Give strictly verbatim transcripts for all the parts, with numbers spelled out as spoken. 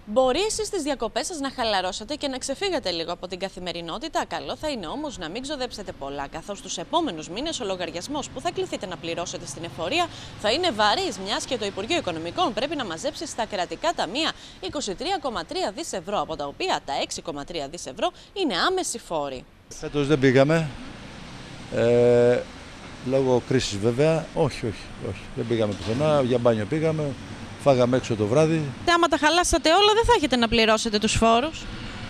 Μπορεί εσείς στις διακοπές σας να χαλαρώσετε και να ξεφύγετε λίγο από την καθημερινότητα. Καλό θα είναι όμως να μην ξοδέψετε πολλά, καθώς τους επόμενους μήνες ο λογαριασμός που θα κληθείτε να πληρώσετε στην εφορία θα είναι βαρύς, μιας και το Υπουργείο Οικονομικών πρέπει να μαζέψει στα κρατικά ταμεία είκοσι τρία κόμμα τρία δις ευρώ, από τα οποία τα έξι κόμμα τρία δις ευρώ είναι άμεση φόροι. Φέτος δεν πήγαμε. Ε, λόγω κρίσης βέβαια. Όχι, όχι, όχι. Δεν πήγαμε πουθενά. Για μπάνιο πήγαμε. Φάγαμε έξω το βράδυ. Άμα τα χαλάσατε όλα, δεν θα έχετε να πληρώσετε τους φόρους.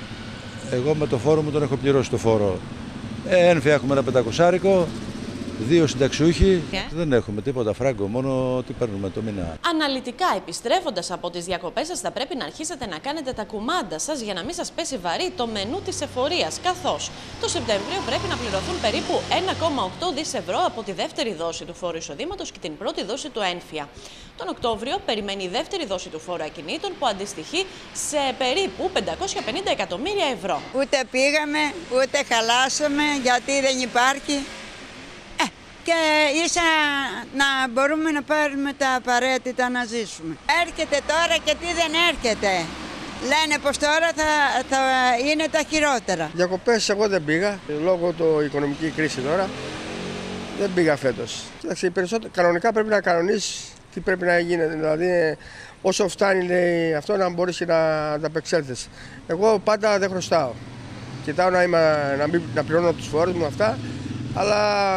Εγώ με το φόρο μου τον έχω πληρώσει το φόρο. Ε, ένφια έχουμε ένα πεντακοσάρικο, δύο συνταξιούχοι. Yeah. Δεν έχουμε τίποτα φράγκο, μόνο τι παίρνουμε το μήνα. Αναλυτικά επιστρέφοντας από τις διακοπές σας, θα πρέπει να αρχίσετε να κάνετε τα κουμάντα σας για να μην σας πέσει βαρύ το μενού της εφορίας. Καθώς το Σεπτέμβριο πρέπει να πληρωθούν περίπου ένα κόμμα οκτώ δις ευρώ από τη δεύτερη δόση του φόρου εισοδήματος και την πρώτη δόση του ένφια. Τον Οκτώβριο περιμένει η δεύτερη δόση του φόρου ακινήτων που αντιστοιχεί σε περίπου πεντακόσια πενήντα εκατομμύρια ευρώ. Ούτε πήγαμε, ούτε χαλάσαμε, γιατί δεν υπάρχει. Ε, και ίσα να μπορούμε να πάρουμε τα απαραίτητα να ζήσουμε. Έρχεται τώρα και τι δεν έρχεται. Λένε πως τώρα θα, θα είναι τα χειρότερα. Διακοπές εγώ δεν πήγα, λόγω του οικονομική κρίση τώρα. Δεν πήγα φέτος. Κοίταξε, κανονικά πρέπει να κανονίσεις τι πρέπει να γίνεται, δηλαδή όσο φτάνει λέει, αυτό να μπορείς να ανταπεξέλθεις. Εγώ πάντα δεν χρωστάω. Κοιτάω να, είμαι, να, μην, να πληρώνω τους φόρους μου αυτά, αλλά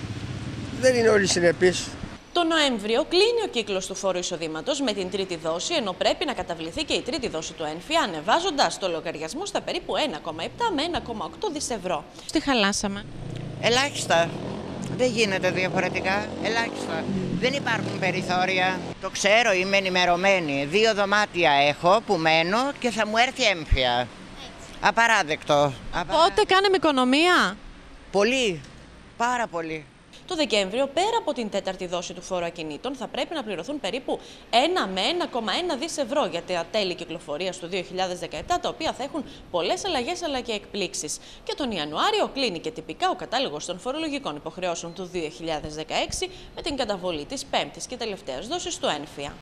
δεν είναι όλοι συνεπείς. Το Νοέμβριο κλείνει ο κύκλος του φόρου εισοδήματος με την τρίτη δόση, ενώ πρέπει να καταβληθεί και η τρίτη δόση του ένφια, ανεβάζοντας το λογαριασμό στα περίπου ένα κόμμα επτά με ένα κόμμα οκτώ δις ευρώ. Τι χαλάσαμε? Ελάχιστα. Δεν γίνεται διαφορετικά. Ελάχιστα. Δεν υπάρχουν περιθώρια. Το ξέρω, είμαι ενημερωμένη. Δύο δωμάτια έχω που μένω και θα μου έρθει έμφυα. Απαράδεκτο. Πότε κάναμε οικονομία? Πολύ. Πάρα πολύ. Το Δεκέμβριο, πέρα από την τέταρτη δόση του φόρου ακινήτων, θα πρέπει να πληρωθούν περίπου ένα με ένα κόμμα ένα δις ευρώ για τα τέλη κυκλοφορίας του δύο χιλιάδες δεκαεπτά, τα οποία θα έχουν πολλές αλλαγές αλλά και εκπλήξεις. Και τον Ιανουάριο κλείνει και τυπικά ο κατάλογος των φορολογικών υποχρεώσεων του δύο χιλιάδες δεκαέξι με την καταβολή της πέμπτης και τελευταίας δόσης του ένφια.